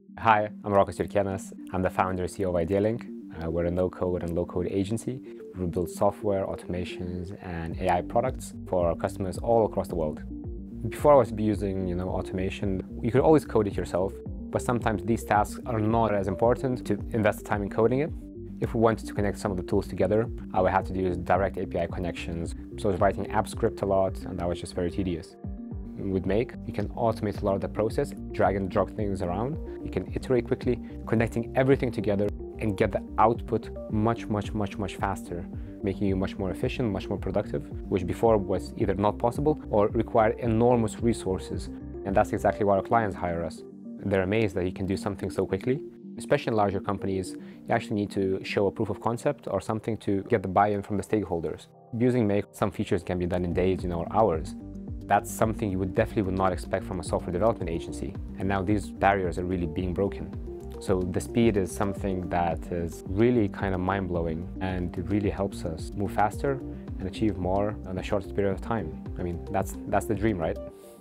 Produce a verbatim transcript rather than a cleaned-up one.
Hi, I'm Rokas. I'm the founder and C E O of Idealink. Uh, we're a no-code and low-code agency. We build software, automations, and A I products for our customers all across the world. Before I was using, you know, automation, you could always code it yourself, but sometimes these tasks are not as important to invest time in coding it. If we wanted to connect some of the tools together, I would have to use direct A P I connections. So I was writing app script a lot, and that was just very tedious. With Make, you can automate a lot of the process, drag and drop things around. You can iterate quickly, connecting everything together and get the output much, much, much, much faster, making you much more efficient, much more productive, which before was either not possible or required enormous resources. And that's exactly why our clients hire us. They're amazed that you can do something so quickly. Especially in larger companies, you actually need to show a proof of concept or something to get the buy-in from the stakeholders. Using Make, some features can be done in days, you know, or hours. That's something you would definitely would not expect from a software development agency. And now these barriers are really being broken. So the speed is something that is really kind of mind-blowing, and it really helps us move faster and achieve more in the shortest period of time. I mean, that's, that's the dream, right?